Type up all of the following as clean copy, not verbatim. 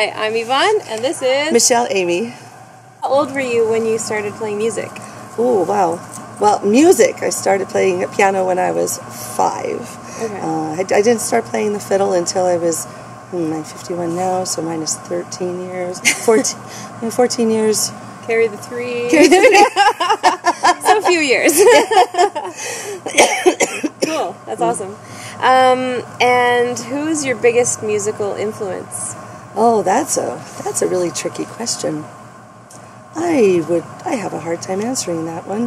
Hi, I'm Yvonne, and this is Michele, Amy. How old were you when you started playing music? Oh, wow. Well, music, I started playing piano when I was 5. Okay. I didn't start playing the fiddle until I was, I'm 51 now, so minus 13 years. 14 years. Carry the 3. Carry the 3. So a few years. Cool, that's awesome. And who's your biggest musical influence? Oh, that's a really tricky question. I have a hard time answering that one.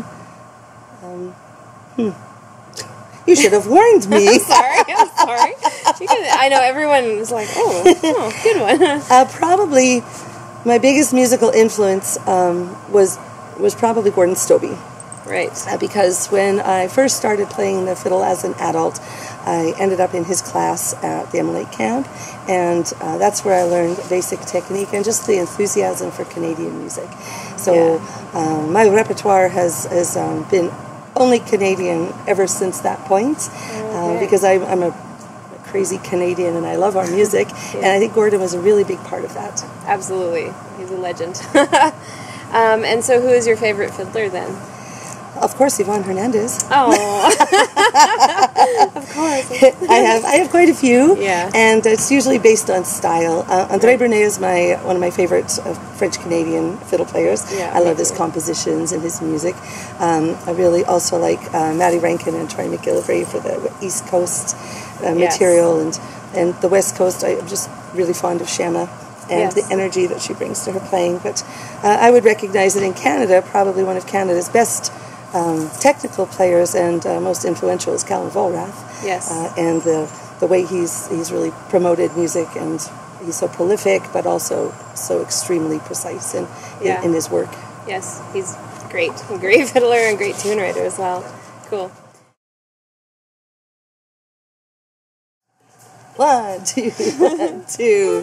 You should have warned me. I'm sorry. I know everyone was like, oh good one. Probably my biggest musical influence was probably Gordon Stobie. Right. Because when I first started playing the fiddle as an adult, I ended up in his class at the Lake Camp, and that's where I learned basic technique and just the enthusiasm for Canadian music. So my repertoire has been only Canadian ever since that point, because I'm a crazy Canadian and I love our music, and I think Gordon was a really big part of that. Absolutely. He's a legend. And so who is your favorite fiddler then? Of course, Ivonne Hernandez. Oh, of course. I have quite a few, Yeah. and it's usually based on style. André Brunet is one of my favorite French Canadian fiddle players. Yeah, I love his compositions and his music. I really also like Matty Rankin and Troy McGillivray for the East Coast material, and the West Coast. I'm just really fond of Shanna and the energy that she brings to her playing. But I would recognize that in Canada, probably one of Canada's best technical players and most influential is Calvin Volrath. Yes. And the way he's really promoted music, and he's so prolific, but also so extremely precise in his work. Yes, he's great. A great fiddler and great tune writer as well. Cool. 1, 2, 1, 2.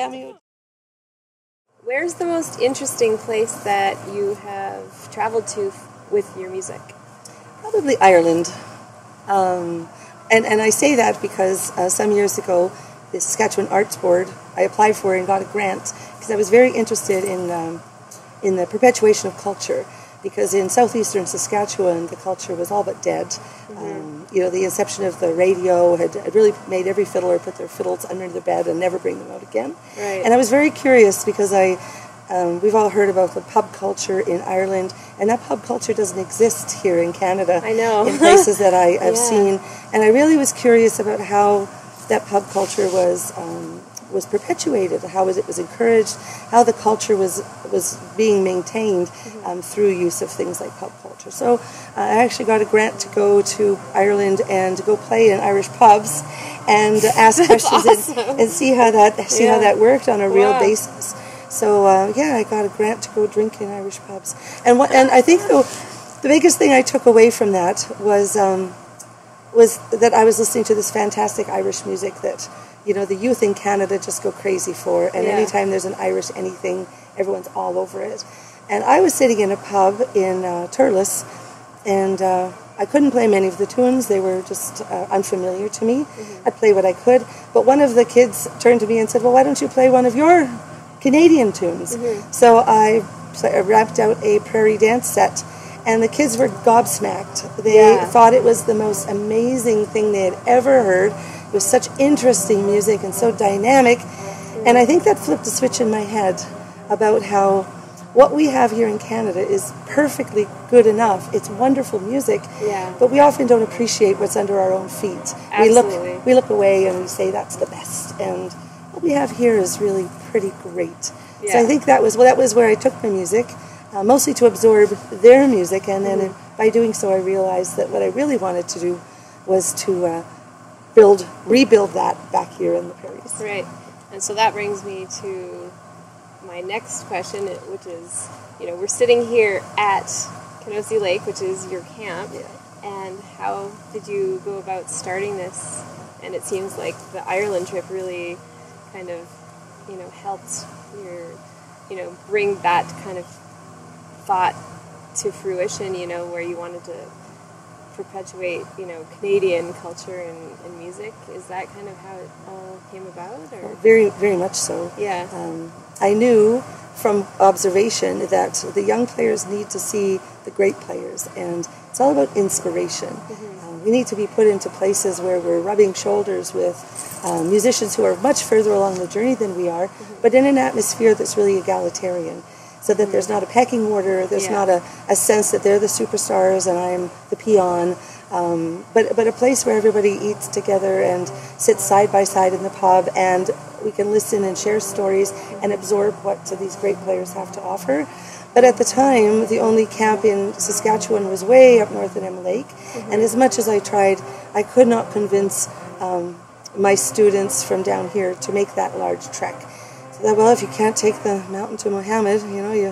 me. Where's the most interesting place that you have traveled to with your music? Probably Ireland. And I say that because some years ago, the Saskatchewan Arts Board, I applied for and got a grant because I was very interested in the perpetuation of culture. Because in southeastern Saskatchewan, the culture was all but dead. The inception of the radio had really made every fiddler put their fiddles under their bed and never bring them out again. Right. And I was very curious because we've all heard about the pub culture in Ireland, and that pub culture doesn't exist here in Canada. I know. In places that I've seen. And I really was curious about how that pub culture was perpetuated, how it was encouraged, how the culture was being maintained through use of things like pub culture. So I actually got a grant to go to Ireland and to go play in Irish pubs and ask questions and see how that worked on a real basis. So I got a grant to go drink in Irish pubs. And I think the biggest thing I took away from that was that I was listening to this fantastic Irish music that the youth in Canada just go crazy for, and anytime there's an Irish anything, everyone's all over it. And I was sitting in a pub in Turles, and I couldn't play many of the tunes. They were just unfamiliar to me. I'd play what I could, but one of the kids turned to me and said, well, why don't you play one of your Canadian tunes? So I rapped out a prairie dance set, and the kids were gobsmacked. They thought it was the most amazing thing they had ever heard. It was such interesting music and so dynamic. And I think that flipped a switch in my head about how what we have here in Canada is perfectly good enough. It's wonderful music, but we often don't appreciate what's under our own feet. Absolutely. We look away and we say that's the best. And what we have here is really pretty great. Yeah. So I think that was where I took my music, mostly to absorb their music. And then by doing so, I realized that what I really wanted to do was to rebuild that back here in the prairies. Right. And so that brings me to my next question, which is, we're sitting here at Coastline Lake, which is your camp, and how did you go about starting this? And it seems like the Ireland trip really kind of, helped your, bring that kind of thought to fruition, where you wanted to perpetuate, Canadian culture and music. Is that kind of how it all came about? Or? Very, very much so. Yeah. I knew from observation that the young players need to see the great players, and it's all about inspiration. We need to be put into places where we're rubbing shoulders with musicians who are much further along the journey than we are, but in an atmosphere that's really egalitarian. So that there's not a pecking order, there's not a sense that they're the superstars and I'm the peon, but a place where everybody eats together and sits side by side in the pub, and we can listen and share stories and absorb what these great players have to offer. But at the time, the only camp in Saskatchewan was way up north in Emma Lake, and as much as I tried, I could not convince my students from down here to make that large trek. Well, if you can't take the mountain to Mohammed, you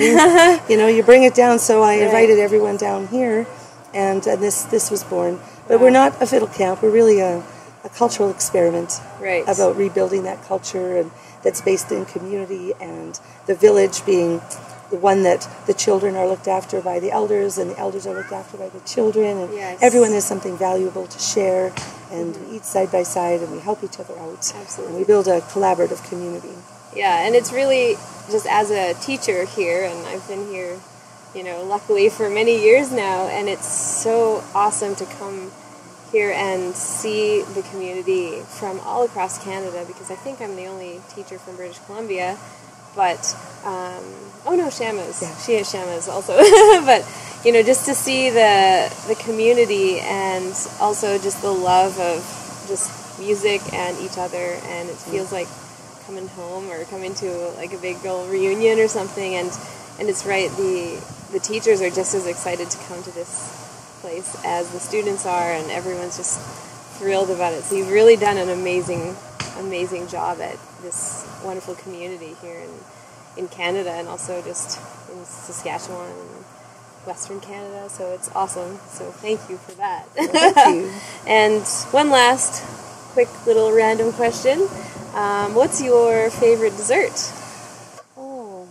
bring it down. So I invited everyone down here, and this was born. But we're not a fiddle camp. We're really a cultural experiment about rebuilding that culture, and that's based in community, and the village being the one that the children are looked after by the elders, and the elders are looked after by the children, and everyone has something valuable to share, and we eat side by side, and we help each other out. Absolutely. And we build a collaborative community. Yeah, and it's really, just as a teacher here, and I've been here, luckily for many years now, and it's so awesome to come here and see the community from all across Canada, because I think I'm the only teacher from British Columbia, but, Shamas. Yeah. She has Shamas also. But, just to see the community, and also just the love of just music and each other, and it feels like coming home or coming to like a big old reunion or something, and it's right, the teachers are just as excited to come to this place as the students are, and everyone's just thrilled about it. So you've really done an amazing job at this wonderful community here in Canada, and also just in Saskatchewan and Western Canada, so it's awesome. So thank you for that. Thank you. And one last quick little random question. What's your favorite dessert? Oh,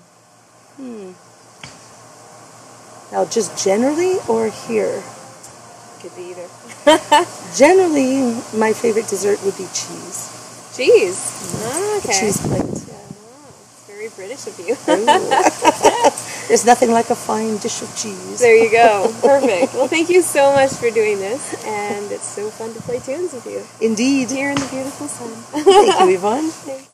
Now, just generally or here? Could be either. Generally, my favorite dessert would be cheese. Cheese? Mm-hmm. Oh, okay. The cheese plate, yeah. Oh, it's very British of you. There's nothing like a fine dish of cheese. There you go. Perfect. Well, thank you so much for doing this, and it's so fun to play tunes with you. Indeed. Here in the beautiful sun. Thank you, Yvonne. Thanks.